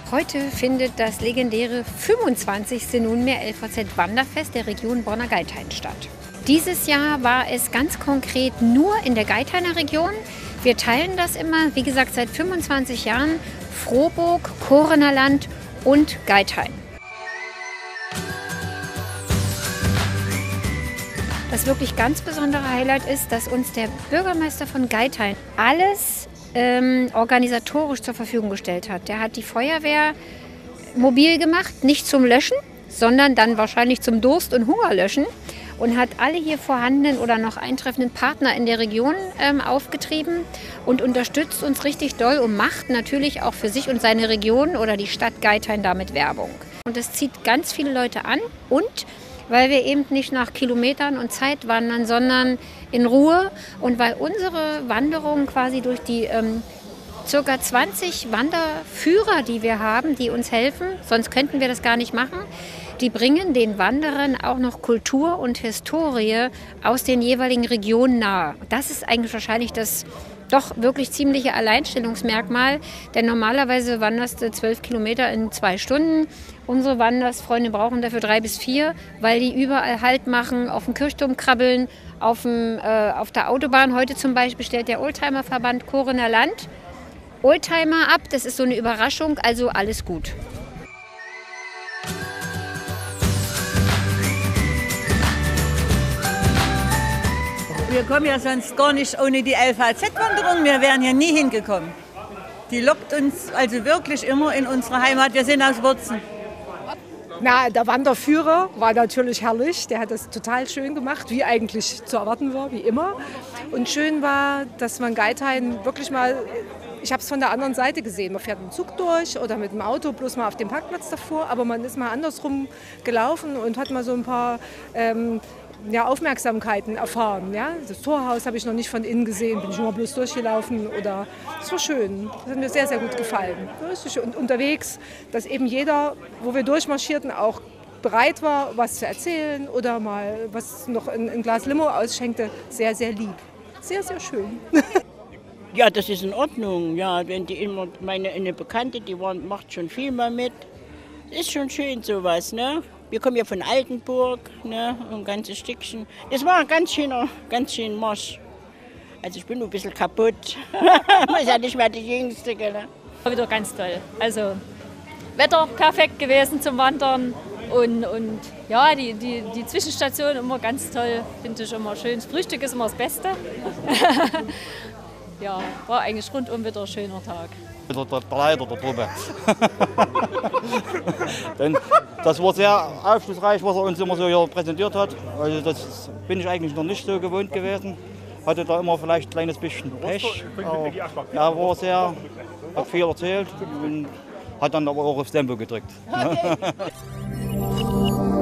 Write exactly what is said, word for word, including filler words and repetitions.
Heute findet das legendäre fünfundzwanzigste nunmehr L V Z-Wanderfest der Region Borna-Geithain statt. Dieses Jahr war es ganz konkret nur in der Geithainer Region. Wir teilen das immer, wie gesagt, seit fünfundzwanzig Jahren, Frohburg, Korener Land und Geithain. Das wirklich ganz besondere Highlight ist, dass uns der Bürgermeister von Geithain alles ähm, organisatorisch zur Verfügung gestellt hat. Der hat die Feuerwehr mobil gemacht, nicht zum Löschen, sondern dann wahrscheinlich zum Durst- und Hungerlöschen und hat alle hier vorhandenen oder noch eintreffenden Partner in der Region ähm, aufgetrieben und unterstützt uns richtig doll und macht natürlich auch für sich und seine Region oder die Stadt Geithain damit Werbung. Und das zieht ganz viele Leute an und weil wir eben nicht nach Kilometern und Zeit wandern, sondern in Ruhe und weil unsere Wanderung quasi durch die ähm, circa zwanzig Wanderführer, die wir haben, die uns helfen, sonst könnten wir das gar nicht machen, die bringen den Wanderern auch noch Kultur und Historie aus den jeweiligen Regionen nahe. Das ist eigentlich wahrscheinlich das doch wirklich ziemliche Alleinstellungsmerkmal, denn normalerweise wanderst du zwölf Kilometer in zwei Stunden. Unsere Wandersfreunde brauchen dafür drei bis vier, weil die überall Halt machen, auf dem Kirchturm krabbeln, auf, dem, äh, auf der Autobahn. Heute zum Beispiel stellt der Oldtimerverband Korener Land Oldtimer ab. Das ist so eine Überraschung, also alles gut. Wir kommen ja sonst gar nicht ohne die L V Z-Wanderung. Wir wären hier nie hingekommen. Die lockt uns also wirklich immer in unsere Heimat. Wir sind aus Wurzen. Na, der Wanderführer war natürlich herrlich. Der hat das total schön gemacht, wie eigentlich zu erwarten war, wie immer. Und schön war, dass man Geithain wirklich mal, ich habe es von der anderen Seite gesehen. Man fährt mit dem Zug durch oder mit dem Auto bloß mal auf dem Parkplatz davor. Aber man ist mal andersrum gelaufen und hat mal so ein paar ähm, ja, Aufmerksamkeiten erfahren. Ja? Das Torhaus habe ich noch nicht von innen gesehen, bin ich nur bloß durchgelaufen. Oder das war schön, das hat mir sehr, sehr gut gefallen. Und unterwegs, dass eben jeder, wo wir durchmarschierten, auch bereit war, was zu erzählen oder mal was noch ein, ein Glas Limo ausschenkte, sehr, sehr lieb. Sehr, sehr schön. Ja, das ist in Ordnung. Ja, wenn die immer, meine eine Bekannte, die war, macht schon viel mal mit. Ist schon schön sowas, ne? Wir kommen ja von Altenburg, ne, ein ganzes Stückchen. Das war ein ganz schöner, ganz schön Marsch. Also ich bin nur ein bisschen kaputt. Ich bin ja nicht mehr die Jüngste, ne? War wieder ganz toll. Also Wetter perfekt gewesen zum Wandern und, und ja, die, die, die Zwischenstation immer ganz toll, finde ich immer schön. Das Frühstück ist immer das Beste. Ja, war eigentlich rundum wieder ein schöner Tag. Der, der, der Leiter der Truppe. Denn das war sehr aufschlussreich, was er uns immer so hier präsentiert hat. Also das bin ich eigentlich noch nicht so gewohnt gewesen. Hatte da immer vielleicht ein kleines bisschen Pech. Aber er war sehr, hat viel erzählt und hat dann aber auch aufs Tempo gedrückt. Okay.